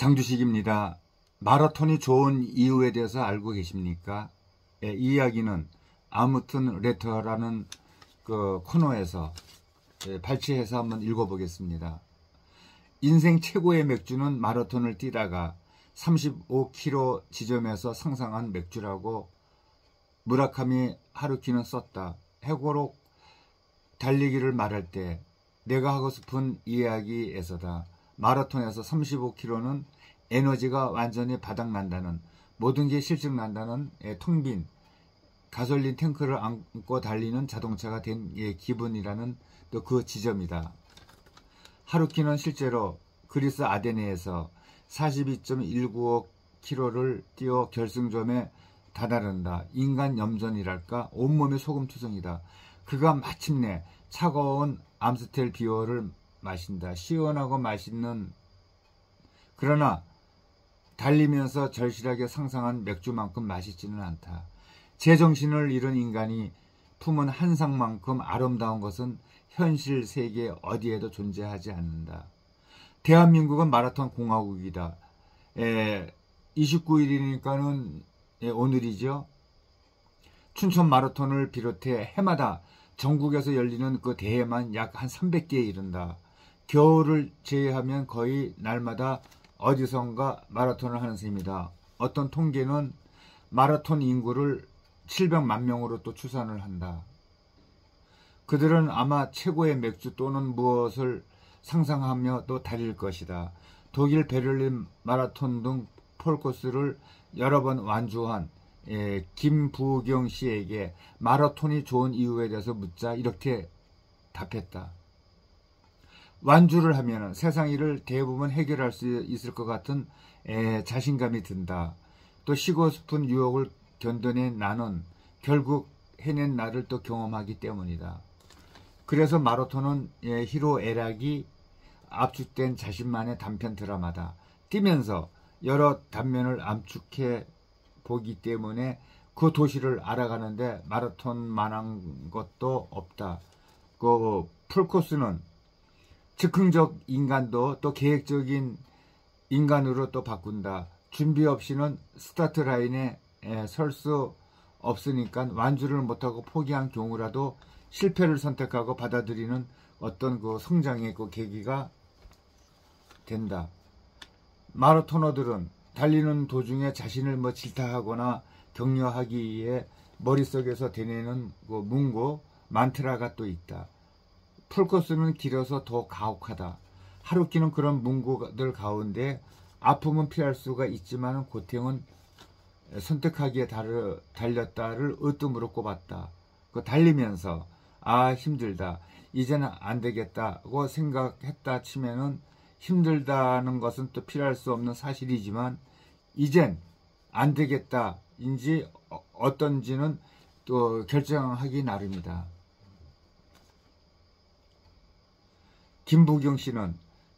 장주식입니다. 마라톤이 좋은 이유에 대해서 알고 계십니까? 이 이야기는 아무튼 레터라는 그 코너에서 발췌해서 한번 읽어보겠습니다. 인생 최고의 맥주는 마라톤을 뛰다가 35km 지점에서 상상한 맥주라고 무라카미 하루키는 썼다. 해고록 달리기를 말할 때 내가 하고 싶은 이야기에서다. 마라톤에서 35km는 에너지가 완전히 바닥난다는, 모든 게 실증난다는 텅 빈 가솔린 탱크를 안고 달리는 자동차가 된 기분이라는 또 그 지점이다. 하루키는 실제로 그리스 아테네에서 42.195km를 뛰어 결승점에 다다른다. 인간 염전이랄까, 온몸이 소금투성이다. 그가 마침내 차가운 암스텔 비어를 마신다. 시원하고 맛있는, 그러나 달리면서 절실하게 상상한 맥주만큼 맛있지는 않다. 제정신을 잃은 인간이 품은 한상만큼 아름다운 것은 현실 세계 어디에도 존재하지 않는다. 대한민국은 마라톤 공화국이다. 29일이니까는 오늘이죠. 춘천 마라톤을 비롯해 해마다 전국에서 열리는 그 대회만 약 한 300개에 이른다. 겨울을 제외하면 거의 날마다 어디선가 마라톤을 하는 셈이다. 어떤 통계는 마라톤 인구를 700만 명으로 또 추산을 한다. 그들은 아마 최고의 맥주 또는 무엇을 상상하며 또 달릴 것이다. 독일 베를린 마라톤 등 폴코스를 여러 번 완주한 김부경 씨에게 마라톤이 좋은 이유에 대해서 묻자 이렇게 답했다. 완주를 하면 세상 일을 대부분 해결할 수 있을 것 같은 자신감이 든다. 또 쉬고 싶은 유혹을 견뎌낸 나는 결국 해낸 나를 또 경험하기 때문이다. 그래서 마라톤은 희로애락이 압축된 자신만의 단편 드라마다. 뛰면서 여러 단면을 암축해 보기 때문에 그 도시를 알아가는데 마라톤만한 것도 없다. 그 풀코스는 즉흥적 인간도 또 계획적인 인간으로 또 바꾼다. 준비 없이는 스타트 라인에 설 수 없으니까 완주를 못하고 포기한 경우라도 실패를 선택하고 받아들이는 어떤 그 성장의 그 계기가 된다. 마라토너들은 달리는 도중에 자신을 질타하거나 격려하기 위해 머릿속에서 되뇌는 그 문구, 만트라가 또 있다. 풀코스는 길어서 더 가혹하다. 하루키는 그런 문구들 가운데 아픔은 피할 수가 있지만 고통은 선택하기에 달렸다를 으뜸으로 꼽았다. 그 달리면서 힘들다, 이제는 안 되겠다고 생각했다 치면은 힘들다는 것은 또 피할 수 없는 사실이지만 이젠 안 되겠다인지 어떤지는 또 결정하기 나름이다. 김부경 씨는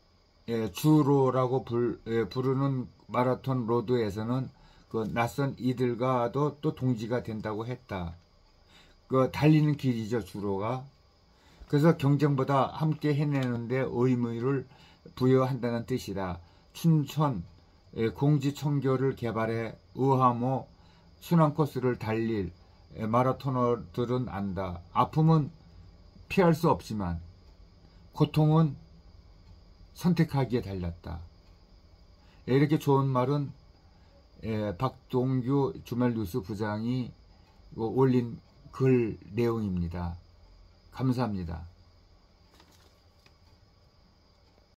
주로라고 부르는 마라톤 로드에서는 그 낯선 이들과도 또 동지가 된다고 했다. 그 달리는 길이죠, 주로가. 그래서 경쟁보다 함께 해내는데 의무를 부여한다는 뜻이다. 춘천 공지청교를 개발해 의하모 순환코스를 달릴 마라토너들은 안다. 아픔은 피할 수 없지만 고통은 선택하기에 달렸다. 이렇게 좋은 말은 박동규 주말뉴스 부장이 올린 글 내용입니다. 감사합니다.